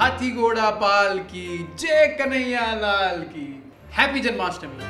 हाथी घोड़ा पाल की, जय कन्हैया लाल की। हैप्पी जन्माष्टमी।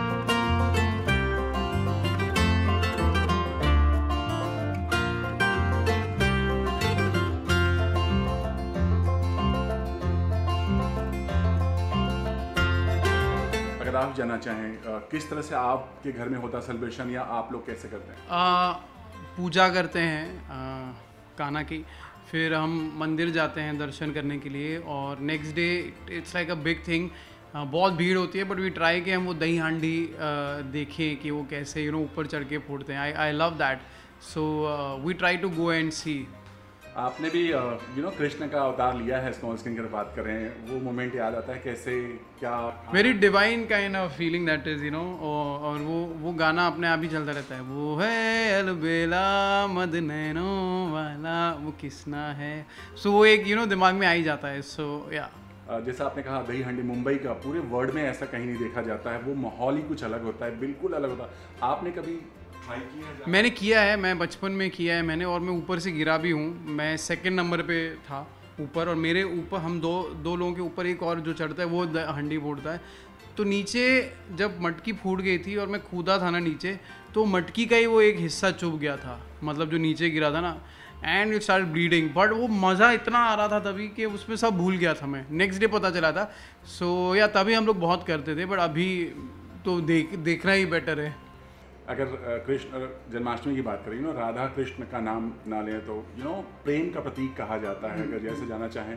अगर आप जानना चाहें किस तरह से आपके घर में होता सेलिब्रेशन या आप लोग कैसे करते हैं? पूजा करते हैं कान्हा की, फिर हम मंदिर जाते हैं दर्शन करने के लिए, और next day it's like a big thing. बहुत भीड़ होती है, बट वी ट्राई कि हम वो दही हांडी देखें कि वो कैसे ऊपर चढ़ के फोड़ते हैं। I love that, so we try to go and see. आपने भी कृष्ण का अवतार लिया है, स्मॉल स्क्रीन की बात कर रहे हैं, वो मोमेंट याद आता है कैसे क्या? Very divine kind of feeling that is और वो गाना अपने आप ही चलता रहता है। वो है अलबेला मद नैनो वाला, वो किसना है। सो वो एक दिमाग में आ ही जाता है। सो या जैसा आपने कहा दही हांडी मुंबई का, पूरे वर्ल्ड में ऐसा कहीं नहीं देखा जाता है, वो माहौल ही कुछ अलग होता है, बिल्कुल अलग होता है। आपने कभी ट्राई किया है? मैंने किया है, मैं बचपन में किया है मैंने, और मैं ऊपर से गिरा भी हूँ। मैं सेकंड नंबर पे था ऊपर, और मेरे ऊपर हम दो लोगों के ऊपर एक और जो चढ़ता है वो हंडी फोड़ता है। तो नीचे जब मटकी फूट गई थी और मैं कूदा था ना नीचे, तो मटकी का ही वो एक हिस्सा चुभ गया था, मतलब जो नीचे गिरा था ना, and it start bleeding. But वो मज़ा इतना आ रहा था तभी कि उसमें सब भूल गया था मैं। नेक्स्ट डे पता चला था। सो या तभी हम लोग बहुत करते थे, बट अभी तो देखना ही बेटर है। अगर कृष्ण जन्माष्टमी की बात करें, राधा कृष्ण का नाम ना लें तो प्रेम का प्रतीक कहा जाता है। अगर जैसे जाना चाहें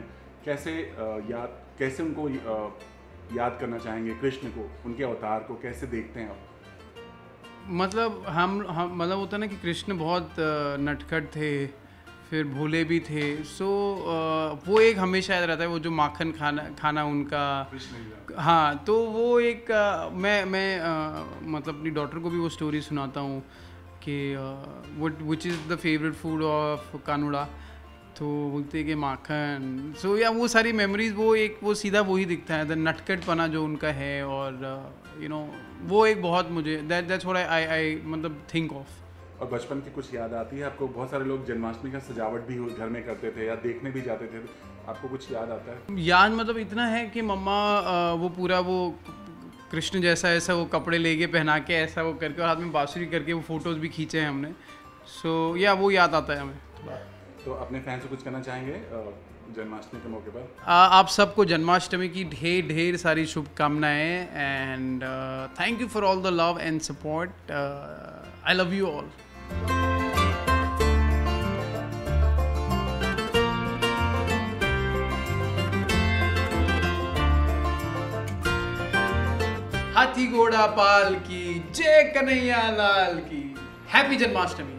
कैसे उनको याद करना चाहेंगे, कृष्ण को, उनके अवतार को कैसे देखते हैं आप? मतलब हम मतलब होता है ना कि कृष्ण बहुत नटखट थे, फिर भोले भी थे। सो वो एक हमेशा याद रहता है, वो जो माखन खाना उनका। हाँ, तो वो एक मैं मतलब अपनी डॉटर को भी वो स्टोरी सुनाता हूँ कि which is the favourite food of Kanuda, तो बोलते हैं कि माखन। सो या वो सारी मेमोरीज, वो सीधा वही दिखता है, द नटखटपना जो उनका है। और वो एक बहुत मुझे दैट्स व्हाट आई मतलब थिंक ऑफ। और बचपन की कुछ याद आती है आपको? बहुत सारे लोग जन्माष्टमी का सजावट भी घर में करते थे या देखने भी जाते थे, आपको कुछ याद आता है? याद मतलब इतना है कि मम्मा वो पूरा वो कृष्ण जैसा ऐसा वो कपड़े लेके पहना के ऐसा वो करके, और हाथ में बांसुरी करके वो फोटोज भी खींचे हैं हमने। सो या वो याद आता है हमें थोड़ा। तो अपने फैन से कुछ कहना चाहेंगे जन्माष्टमी के मौके पर? आप सबको जन्माष्टमी की ढेर सारी शुभकामनाएं, and thank you for all the love and support. I love you all. हाथी घोड़ा पाल की, जय कन्हैया लाल की। हैप्पी जन्माष्टमी।